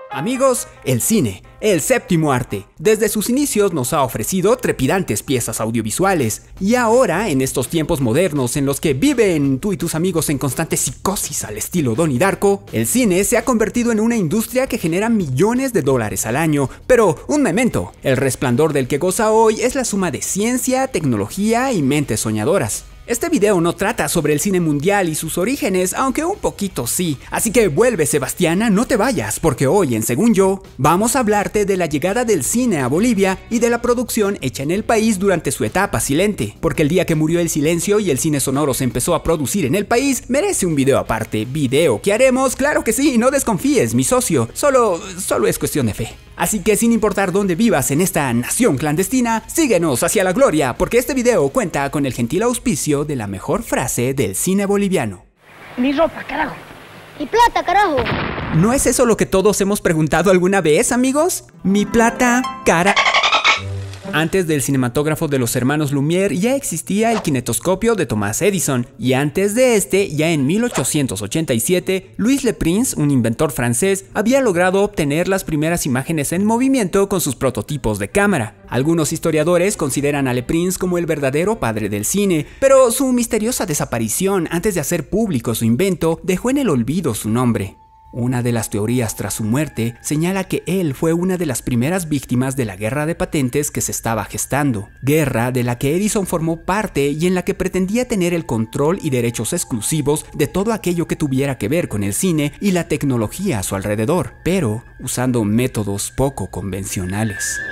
Amigos, el cine, el séptimo arte, desde sus inicios nos ha ofrecido trepidantes piezas audiovisuales, y ahora, en estos tiempos modernos en los que viven tú y tus amigos en constante psicosis al estilo Donnie Darko, el cine se ha convertido en una industria que genera millones de dólares al año, pero un memento, el resplandor del que goza hoy es la suma de ciencia, tecnología y mentes soñadoras. Este video no trata sobre el cine mundial y sus orígenes, aunque un poquito sí, así que vuelve Sebastiana, no te vayas, porque hoy en Según Yo, vamos a hablarte de la llegada del cine a Bolivia y de la producción hecha en el país durante su etapa silente, porque el día que murió el silencio y el cine sonoro se empezó a producir en el país, merece un video aparte, video que haremos, claro que sí, no desconfíes, mi socio, solo es cuestión de fe. Así que sin importar dónde vivas en esta nación clandestina, síguenos hacia la gloria, porque este video cuenta con el gentil auspicio de la mejor frase del cine boliviano. Mi ropa, carajo. Mi plata, carajo. ¿No es eso lo que todos hemos preguntado alguna vez, amigos? Mi plata, cara... Antes del cinematógrafo de los hermanos Lumière ya existía el kinetoscopio de Thomas Edison, y antes de este, ya en 1887, Louis Le Prince, un inventor francés, había logrado obtener las primeras imágenes en movimiento con sus prototipos de cámara. Algunos historiadores consideran a Le Prince como el verdadero padre del cine, pero su misteriosa desaparición antes de hacer público su invento dejó en el olvido su nombre. Una de las teorías tras su muerte señala que él fue una de las primeras víctimas de la guerra de patentes que se estaba gestando, guerra de la que Edison formó parte y en la que pretendía tener el control y derechos exclusivos de todo aquello que tuviera que ver con el cine y la tecnología a su alrededor, pero usando métodos poco convencionales.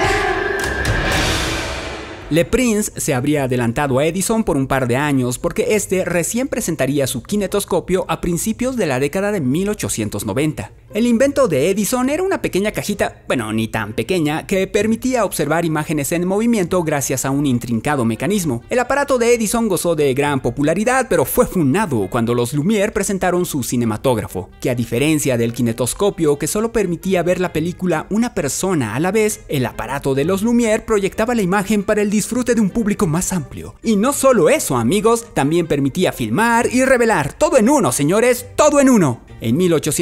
Le Prince se habría adelantado a Edison por un par de años porque este recién presentaría su kinetoscopio a principios de la década de 1890. El invento de Edison era una pequeña cajita, bueno, ni tan pequeña, que permitía observar imágenes en movimiento gracias a un intrincado mecanismo. El aparato de Edison gozó de gran popularidad, pero fue funado cuando los Lumière presentaron su cinematógrafo, que a diferencia del kinetoscopio que solo permitía ver la película una persona a la vez, el aparato de los Lumière proyectaba la imagen para el disfrute de un público más amplio. Y no solo eso, amigos, también permitía filmar y revelar, todo en uno, señores, todo en uno. En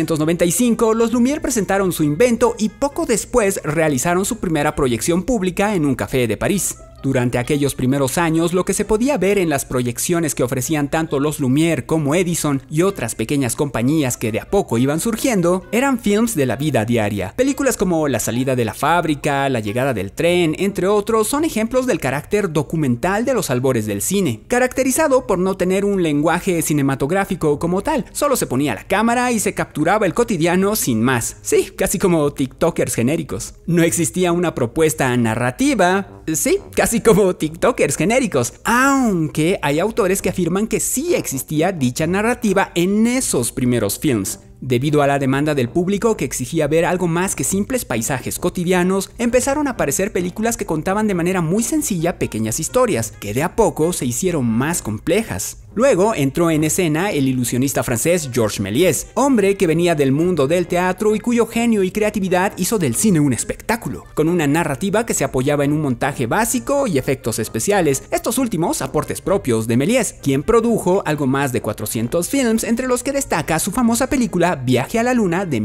1895, los Lumière presentaron su invento y poco después realizaron su primera proyección pública en un café de París. Durante aquellos primeros años, lo que se podía ver en las proyecciones que ofrecían tanto los Lumière como Edison y otras pequeñas compañías que de a poco iban surgiendo, eran films de la vida diaria. Películas como La salida de la fábrica, La llegada del tren, entre otros, son ejemplos del carácter documental de los albores del cine, caracterizado por no tener un lenguaje cinematográfico como tal, solo se ponía la cámara y se capturaba el cotidiano sin más. Sí, casi como TikTokers genéricos. No existía una propuesta narrativa, sí, casi como TikTokers genéricos, aunque hay autores que afirman que sí existía dicha narrativa en esos primeros films. Debido a la demanda del público que exigía ver algo más que simples paisajes cotidianos, empezaron a aparecer películas que contaban de manera muy sencilla pequeñas historias, que de a poco se hicieron más complejas. Luego entró en escena el ilusionista francés Georges Méliès, hombre que venía del mundo del teatro y cuyo genio y creatividad hizo del cine un espectáculo, con una narrativa que se apoyaba en un montaje básico y efectos especiales, estos últimos aportes propios de Méliès, quien produjo algo más de 400 films, entre los que destaca su famosa película Viaje a la Luna de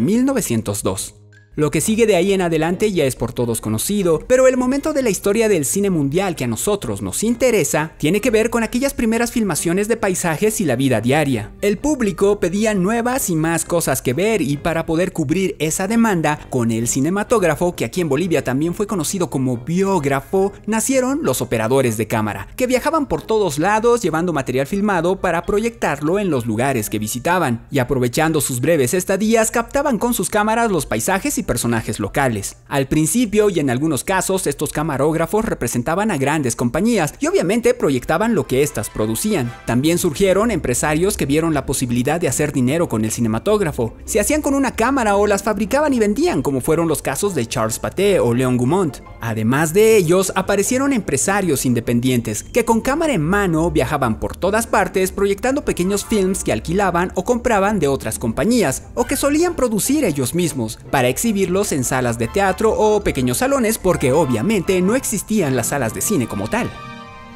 1902. Lo que sigue de ahí en adelante ya es por todos conocido, pero el momento de la historia del cine mundial que a nosotros nos interesa tiene que ver con aquellas primeras filmaciones de paisajes y la vida diaria. El público pedía nuevas y más cosas que ver, y para poder cubrir esa demanda, con el cinematógrafo, que aquí en Bolivia también fue conocido como biógrafo, nacieron los operadores de cámara, que viajaban por todos lados llevando material filmado para proyectarlo en los lugares que visitaban, y aprovechando sus breves estadías captaban con sus cámaras los paisajes y personajes locales. Al principio y en algunos casos estos camarógrafos representaban a grandes compañías y obviamente proyectaban lo que éstas producían. También surgieron empresarios que vieron la posibilidad de hacer dinero con el cinematógrafo. Se hacían con una cámara o las fabricaban y vendían, como fueron los casos de Charles Pathé o Léon Gaumont. Además de ellos, aparecieron empresarios independientes que con cámara en mano viajaban por todas partes proyectando pequeños films que alquilaban o compraban de otras compañías o que solían producir ellos mismos para exhibirlos en salas de teatro o pequeños salones, porque obviamente no existían las salas de cine como tal.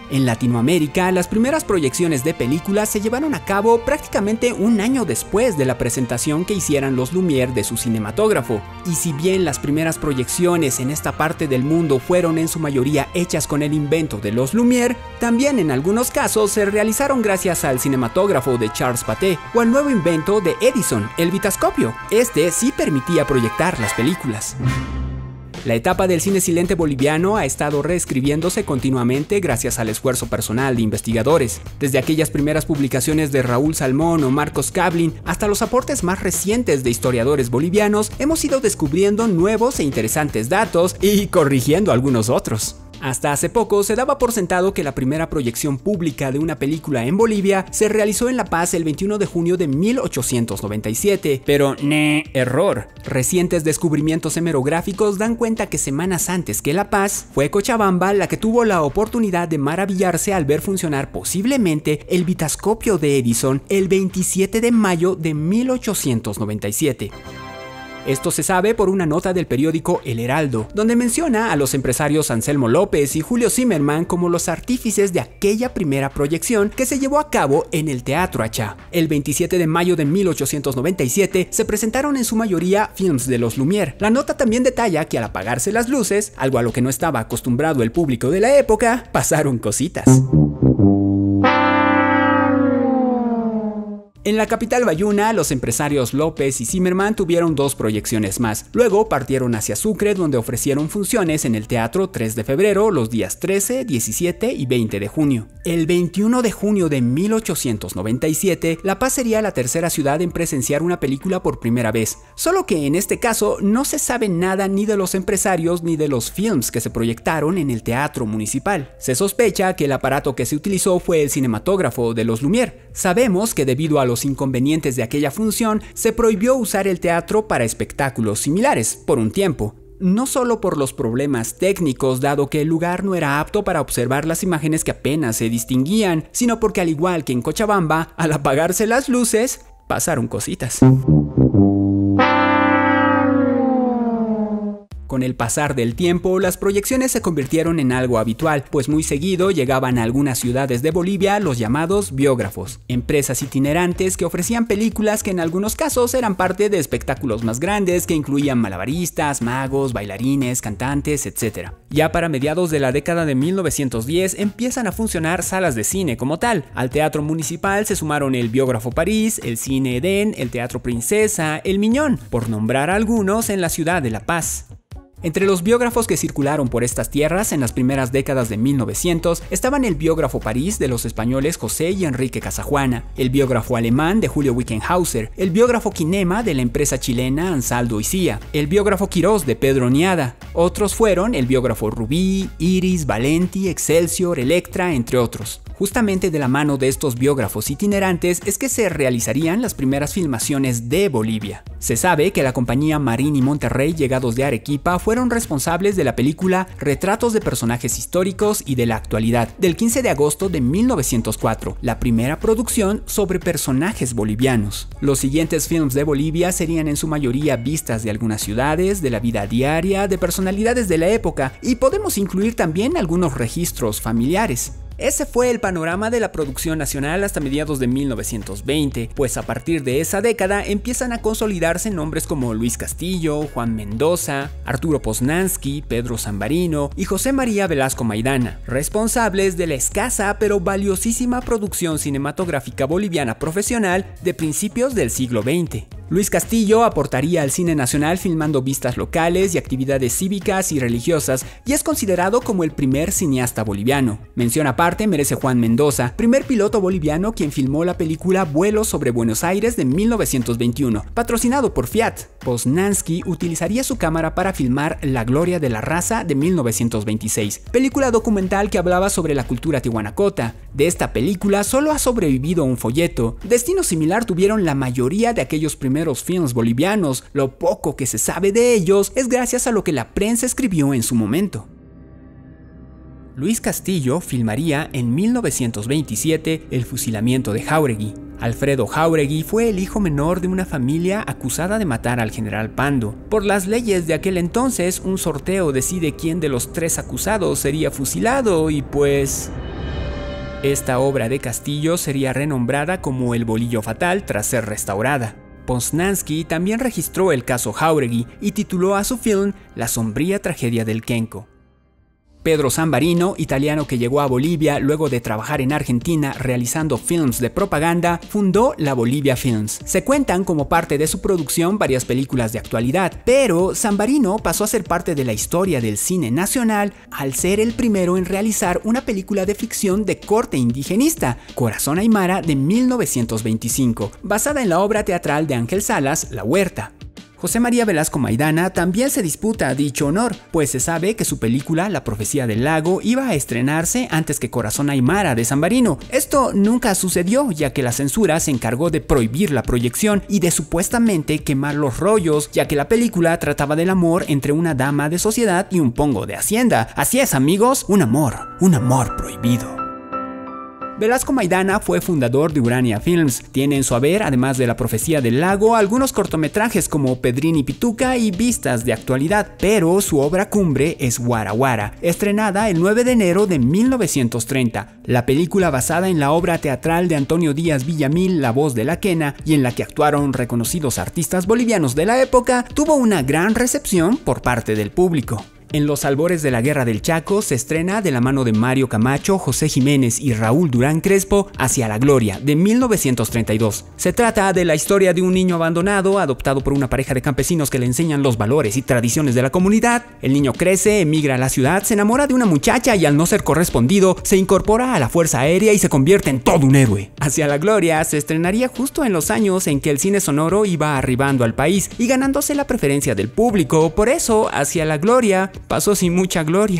En Latinoamérica, las primeras proyecciones de películas se llevaron a cabo prácticamente un año después de la presentación que hicieran los Lumière de su cinematógrafo, y si bien las primeras proyecciones en esta parte del mundo fueron en su mayoría hechas con el invento de los Lumière, también en algunos casos se realizaron gracias al cinematógrafo de Charles Pathé o al nuevo invento de Edison, el vitascopio. Este sí permitía proyectar las películas. La etapa del cine silente boliviano ha estado reescribiéndose continuamente gracias al esfuerzo personal de investigadores. Desde aquellas primeras publicaciones de Raúl Salmón o Marcos Kablin hasta los aportes más recientes de historiadores bolivianos, hemos ido descubriendo nuevos e interesantes datos y corrigiendo algunos otros. Hasta hace poco se daba por sentado que la primera proyección pública de una película en Bolivia se realizó en La Paz el 21 de junio de 1897, pero error. Recientes descubrimientos hemerográficos dan cuenta que semanas antes que La Paz, fue Cochabamba la que tuvo la oportunidad de maravillarse al ver funcionar posiblemente el vitascopio de Edison el 27 de mayo de 1897. Esto se sabe por una nota del periódico El Heraldo, donde menciona a los empresarios Anselmo López y Julio Zimmerman como los artífices de aquella primera proyección que se llevó a cabo en el Teatro Achá. El 27 de mayo de 1897 se presentaron en su mayoría films de los Lumière. La nota también detalla que al apagarse las luces, algo a lo que no estaba acostumbrado el público de la época, pasaron cositas. En la capital bayuna, los empresarios López y Zimmerman tuvieron dos proyecciones más. Luego partieron hacia Sucre, donde ofrecieron funciones en el Teatro 3 de febrero los días 13, 17 y 20 de junio. El 21 de junio de 1897, La Paz sería la tercera ciudad en presenciar una película por primera vez. Solo que en este caso no se sabe nada ni de los empresarios ni de los films que se proyectaron en el Teatro Municipal. Se sospecha que el aparato que se utilizó fue el cinematógrafo de los Lumière. Sabemos que debido a los inconvenientes de aquella función, se prohibió usar el teatro para espectáculos similares por un tiempo. No solo por los problemas técnicos, dado que el lugar no era apto para observar las imágenes que apenas se distinguían, sino porque al igual que en Cochabamba, al apagarse las luces, pasaron cositas. Con el pasar del tiempo, las proyecciones se convirtieron en algo habitual, pues muy seguido llegaban a algunas ciudades de Bolivia los llamados biógrafos, empresas itinerantes que ofrecían películas que en algunos casos eran parte de espectáculos más grandes que incluían malabaristas, magos, bailarines, cantantes, etc. Ya para mediados de la década de 1910 empiezan a funcionar salas de cine como tal. Al Teatro Municipal se sumaron el Biógrafo París, el Cine Edén, el Teatro Princesa, el Miñón, por nombrar algunos en la ciudad de La Paz. Entre los biógrafos que circularon por estas tierras en las primeras décadas de 1900 estaban el Biógrafo París de los españoles José y Enrique Casajuana, el Biógrafo Alemán de Julio Wickenhauser, el Biógrafo Kinema de la empresa chilena Ansaldo y Cía, el Biógrafo Quirós de Pedro Niada. Otros fueron el Biógrafo Rubí, Iris, Valenti, Excelsior, Electra, entre otros. Justamente de la mano de estos biógrafos itinerantes es que se realizarían las primeras filmaciones de Bolivia. Se sabe que la compañía Marín y Monterrey, llegados de Arequipa, fueron responsables de la película Retratos de personajes históricos y de la actualidad, del 15 de agosto de 1904, la primera producción sobre personajes bolivianos. Los siguientes films de Bolivia serían en su mayoría vistas de algunas ciudades, de la vida diaria, de personalidades de la época, y podemos incluir también algunos registros familiares. Ese fue el panorama de la producción nacional hasta mediados de 1920, pues a partir de esa década empiezan a consolidarse nombres como Luis Castillo, Juan Mendoza, Arturo Poznansky, Pedro Zambarino y José María Velasco Maidana, responsables de la escasa pero valiosísima producción cinematográfica boliviana profesional de principios del siglo XX. Luis Castillo aportaría al cine nacional filmando vistas locales y actividades cívicas y religiosas, y es considerado como el primer cineasta boliviano. Mención aparte merece Juan Mendoza, primer piloto boliviano quien filmó la película Vuelo sobre Buenos Aires de 1921, patrocinado por Fiat. Poznansky utilizaría su cámara para filmar La Gloria de la Raza de 1926, película documental que hablaba sobre la cultura tihuanacota. De esta película solo ha sobrevivido un folleto. Destino similar tuvieron la mayoría de aquellos primeros films bolivianos. Lo poco que se sabe de ellos es gracias a lo que la prensa escribió en su momento. Luis Castillo filmaría en 1927 el fusilamiento de Jáuregui. Alfredo Jáuregui fue el hijo menor de una familia acusada de matar al general Pando. Por las leyes de aquel entonces, un sorteo decide quién de los tres acusados sería fusilado y pues... Esta obra de Castillo sería renombrada como El Bolillo Fatal tras ser restaurada. Poznański también registró el caso Jáuregui y tituló a su film La sombría tragedia del Kenco. Pedro Sambarino, italiano que llegó a Bolivia luego de trabajar en Argentina realizando films de propaganda, fundó la Bolivia Films. Se cuentan como parte de su producción varias películas de actualidad, pero Sambarino pasó a ser parte de la historia del cine nacional al ser el primero en realizar una película de ficción de corte indigenista, Corazón Aymara de 1925, basada en la obra teatral de Ángel Salas, La Huerta. José María Velasco Maidana también se disputa dicho honor, pues se sabe que su película La Profecía del Lago iba a estrenarse antes que Corazón Aymara de Sambarino. Esto nunca sucedió, ya que la censura se encargó de prohibir la proyección y de supuestamente quemar los rollos, ya que la película trataba del amor entre una dama de sociedad y un pongo de hacienda. Así es, amigos, un amor prohibido. Velasco Maidana fue fundador de Urania Films. Tiene en su haber, además de La Profecía del Lago, algunos cortometrajes como Pedrín y Pituca y Vistas de Actualidad, pero su obra cumbre es Guara Guara, estrenada el 9 de enero de 1930. La película, basada en la obra teatral de Antonio Díaz Villamil, La Voz de la Quena, y en la que actuaron reconocidos artistas bolivianos de la época, tuvo una gran recepción por parte del público. En los albores de la Guerra del Chaco se estrena de la mano de Mario Camacho, José Jiménez y Raúl Durán Crespo Hacia la Gloria, de 1932. Se trata de la historia de un niño abandonado, adoptado por una pareja de campesinos que le enseñan los valores y tradiciones de la comunidad. El niño crece, emigra a la ciudad, se enamora de una muchacha y al no ser correspondido, se incorpora a la Fuerza Aérea y se convierte en todo un héroe. Hacia la Gloria se estrenaría justo en los años en que el cine sonoro iba arribando al país y ganándose la preferencia del público. Por eso, Hacia la Gloria pasó sin mucha gloria.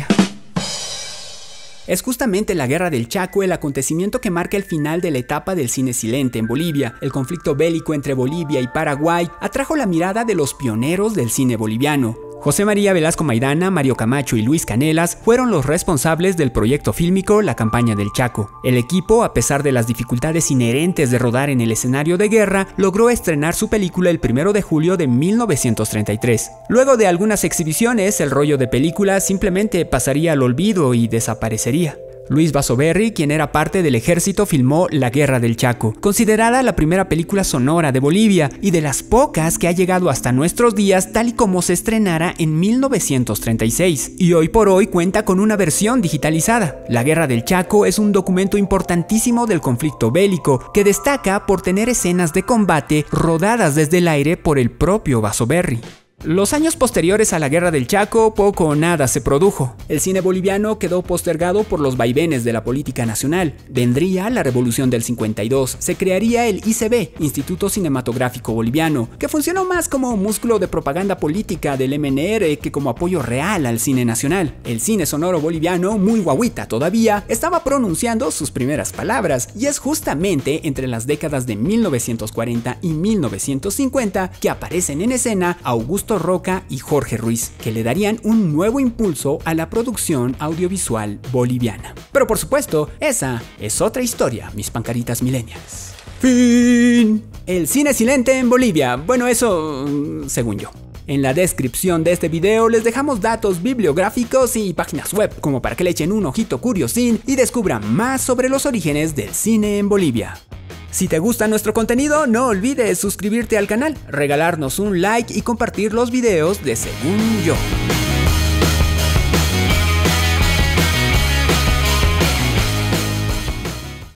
Es justamente la Guerra del Chaco el acontecimiento que marca el final de la etapa del cine silente en Bolivia. El conflicto bélico entre Bolivia y Paraguay atrajo la mirada de los pioneros del cine boliviano. José María Velasco Maidana, Mario Camacho y Luis Canelas fueron los responsables del proyecto fílmico La Campaña del Chaco. El equipo, a pesar de las dificultades inherentes de rodar en el escenario de guerra, logró estrenar su película el 1 de julio de 1933. Luego de algunas exhibiciones, el rollo de película simplemente pasaría al olvido y desaparecería. Luis Basoberri, quien era parte del ejército, filmó La Guerra del Chaco, considerada la primera película sonora de Bolivia y de las pocas que ha llegado hasta nuestros días tal y como se estrenara en 1936, y hoy por hoy cuenta con una versión digitalizada. La Guerra del Chaco es un documento importantísimo del conflicto bélico que destaca por tener escenas de combate rodadas desde el aire por el propio Basoberri. Los años posteriores a la Guerra del Chaco, poco o nada se produjo. El cine boliviano quedó postergado por los vaivenes de la política nacional. Vendría la Revolución del 52, se crearía el ICB, Instituto Cinematográfico Boliviano, que funcionó más como músculo de propaganda política del MNR que como apoyo real al cine nacional. El cine sonoro boliviano, muy guaguita todavía, estaba pronunciando sus primeras palabras, y es justamente entre las décadas de 1940 y 1950 que aparecen en escena Augusto Roca y Jorge Ruiz, que le darían un nuevo impulso a la producción audiovisual boliviana. Pero por supuesto, esa es otra historia, mis pancaritas millennials. Fin. El cine silente en Bolivia. Bueno, eso según yo. En la descripción de este video les dejamos datos bibliográficos y páginas web, como para que le echen un ojito curiosín y descubran más sobre los orígenes del cine en Bolivia. Si te gusta nuestro contenido, no olvides suscribirte al canal, regalarnos un like y compartir los videos de Según Yo.